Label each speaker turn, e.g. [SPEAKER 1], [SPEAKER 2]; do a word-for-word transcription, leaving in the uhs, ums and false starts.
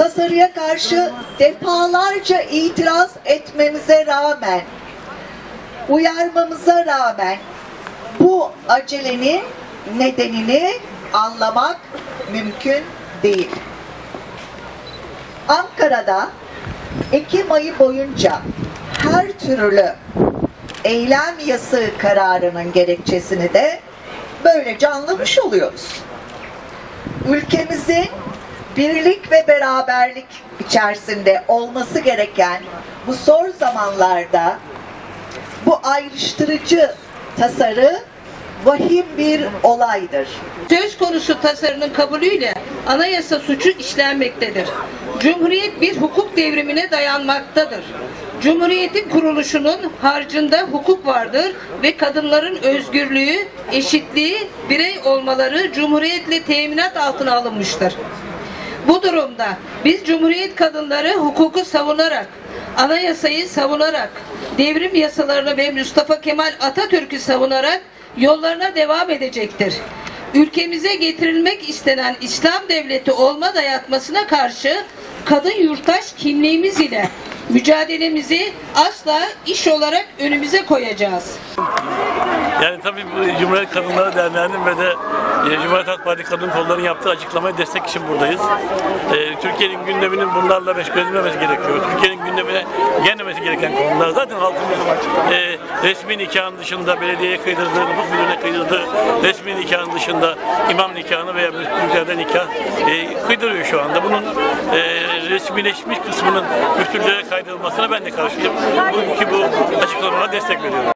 [SPEAKER 1] tasarıya karşı defalarca itiraz etmemize rağmen, uyarmamıza rağmen bu acelenin nedenini anlamak mümkün değil. Ankara'da Ekim ayı boyunca her türlü eylem yasağı kararının gerekçesini de böylece anlamış oluyoruz. Ülkemizin birlik ve beraberlik içerisinde olması gereken bu zor zamanlarda bu ayrıştırıcı tasarı vahim bir olaydır.
[SPEAKER 2] Söz konusu tasarının kabulüyle anayasa suçu işlenmektedir. Cumhuriyet bir hukuk devrimine dayanmaktadır. Cumhuriyetin kuruluşunun harcında hukuk vardır ve kadınların özgürlüğü, eşitliği, birey olmaları Cumhuriyetle teminat altına alınmıştır. Bu durumda biz Cumhuriyet kadınları hukuku savunarak, anayasayı savunarak, devrim yasalarını ve Mustafa Kemal Atatürk'ü savunarak yollarına devam edecektir. Ülkemize getirilmek istenen İslam devleti olma dayatmasına karşı kadın yurttaş kimliğimiz ile mücadelemizi asla iş olarak önümüze koyacağız.
[SPEAKER 3] Yani tabii bu Cumhuriyet Kadınları Derneği'nin ve de e, Cumhuriyet Halk Partisi Kadın Kolları'nın yaptığı açıklamaya destek için buradayız. E, Türkiye'nin gündeminin bunlarla meşgul edilmemesi gerekiyor. Türkiye'nin gündemine gelmemesi gereken konular. Zaten halkımızın e, resmi nikahın dışında belediyeye kıydırdığı, nüfus müdürlüğüne kıydırdığı resmi nikahın dışında imam nikahını veya müftülerde nikah e, kıydırıyor şu anda. Bunun e, resmileşmiş kısmının müftülere kaydırılmasına ben de karşıyım. Bugünkü bu açıklamaya destek veriyorum.